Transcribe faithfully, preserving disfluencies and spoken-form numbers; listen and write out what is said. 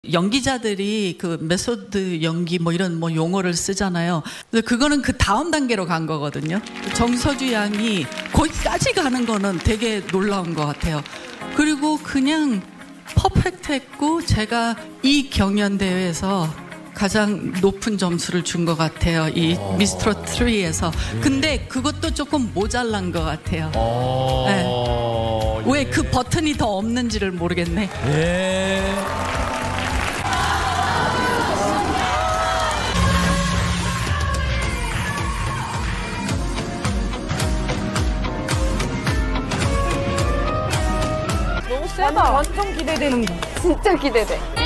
연기자들이 그 메소드 연기 뭐 이런 뭐 용어를 쓰잖아요. 근데 그거는 그 다음 단계로 간 거거든요. 정서주 양이 거기까지 가는 거는 되게 놀라운 것 같아요. 그리고 그냥 퍼펙트했고 제가 이 경연 대회에서 가장 높은 점수를 준 것 같아요. 이 미스트롯 삼에서. 근데 그것도 조금 모자란 것 같아요. 네. 왜 그 버튼이 더 없는지를 모르겠네. 예. 너무 세다. 완전 기대되는 거. 진짜 기대돼.